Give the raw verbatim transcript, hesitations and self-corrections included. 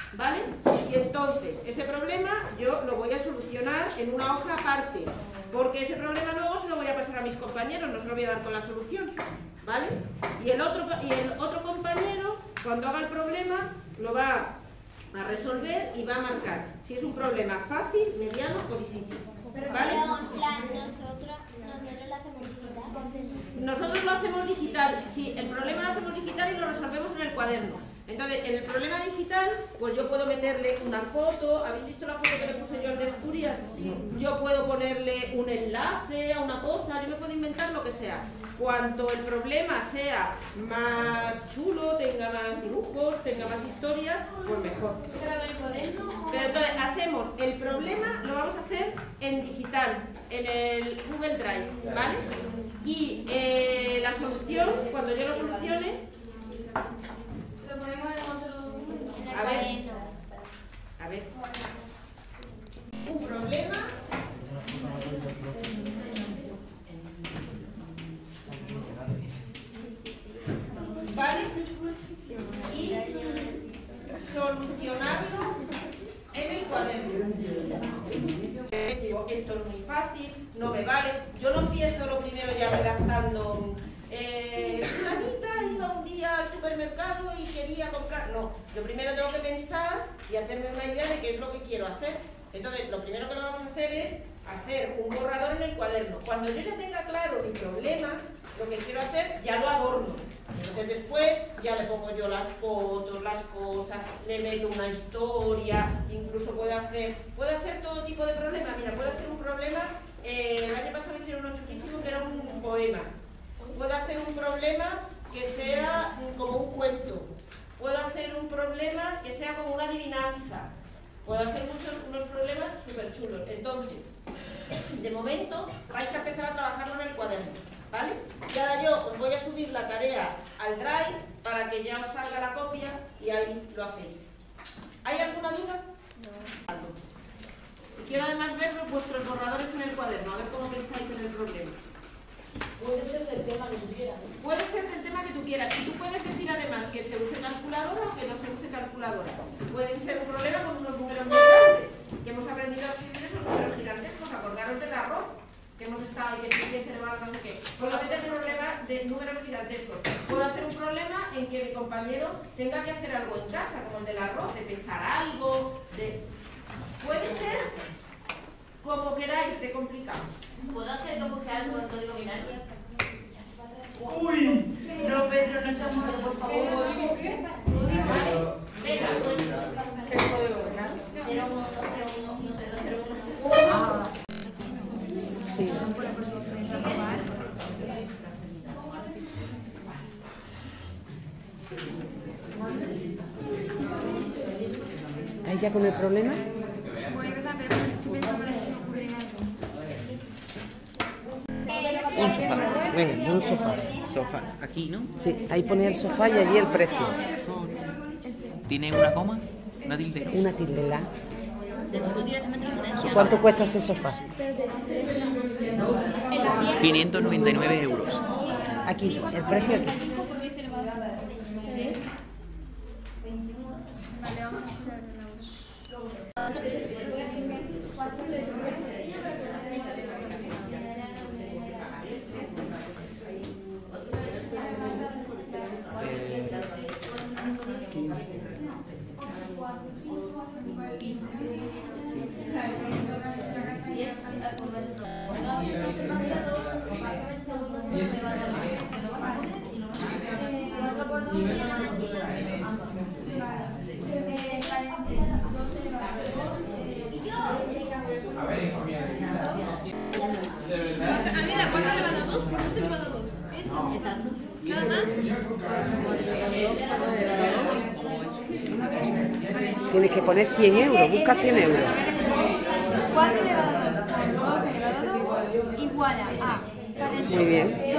¿vale? Y entonces, ese problema yo lo voy a solucionar en una hoja aparte, porque ese problema luego se lo voy a pasar a mis compañeros, no se lo voy a dar con la solución, ¿vale? Y el otro, y el otro compañero, cuando haga el problema, lo va a resolver y va a marcar si es un problema fácil, mediano o difícil, ¿vale? Pero, en plan, nosotros, nosotros lo hacemos digital. Nosotros lo hacemos digital, sí, el problema lo hacemos digital y lo resolvemos en el cuaderno. Entonces, en el problema digital, pues yo puedo meterle una foto. ¿Habéis visto la foto que le puse yo al de Asturias? Yo puedo ponerle un enlace a una cosa, yo me puedo inventar lo que sea. Cuanto el problema sea más chulo, tenga más dibujos, tenga más historias, pues mejor. Pero entonces, hacemos el problema, lo vamos a hacer en digital, en el Google Drive, ¿vale? Y eh, la solución, cuando yo lo solucione, Lo ponemos en otro... En el A ver. cuaderno. a ver, un problema, ¿vale? Y solucionarlo en el cuaderno. Digo, esto es muy fácil, no me vale. Yo no empiezo lo primero ya redactando. Eh, fulanita iba un día al supermercado y quería comprar. No, yo primero tengo que pensar y hacerme una idea de qué es lo que quiero hacer. Entonces, lo primero que lo vamos a hacer es hacer un borrador en el cuaderno. Cuando yo ya tenga claro mi problema, lo que quiero hacer, ya lo adorno. Entonces después ya le pongo yo las fotos, las cosas, le meto una historia, incluso puedo hacer, puedo hacer todo tipo de problemas. Mira, puedo hacer un problema, eh, el año pasado me hicieron uno chulísimo que era un poema. Puedo hacer un problema que sea como un cuento. Puedo hacer un problema que sea como una adivinanza. Puedo hacer muchos, unos problemas súper chulos. Entonces, de momento, vais a empezar a trabajarlo en el cuaderno, ¿vale? Y ahora yo os voy a subir la tarea al Drive para que ya os salga la copia y ahí lo hacéis. ¿Hay alguna duda? No. Y quiero además ver vuestros borradores en el cuaderno, a ver cómo pensáis en el problema. Puede ser del tema que tú quieras. Puede ser del tema que tú quieras. Y tú puedes decir además que se use calculadora o que no se use calculadora. Puede ser un problema con unos números muy grandes. Que hemos aprendido a escribir esos números gigantescos. Acordaros del arroz, que hemos estado y que si diez elevado no sé qué. Puedo hacer un problema de números gigantescos. Puedo hacer un problema en que mi compañero tenga que hacer algo en casa, como el del arroz, de pesar algo, de... Puede ser como queráis de complicado. ¿Puedo hacer como que algo en código binario? Uy, no, Pedro, no seas malo, por favor. ¿Código qué? Vale, venga, pues. ¿Qué código binario? cero uno cero uno cero cero uno. Ah. ¿Estáis ya con el problema? Voy a empezar, pero estoy pensando en si me ocurre algo. Un sofá. Venga, un sofá. Sofá, aquí, ¿no? Sí, ahí pone el sofá y allí el precio. ¿Tiene una coma? ¿Una tilde? Una tilde la. Tú directamente la potencia. ¿Cuánto cuesta ese sofá? quinientos noventa y nueve euros. Aquí, el precio aquí. Vale, vamos a esperar una hora. A mí la cuatro le va a dar dos, por dos se le va a dar dos. Eso. Exacto. Nada más. Tienes que poner cien euros, busca cien euros. cuatro elevado a dos, dos elevado a dos igual a Muy bien.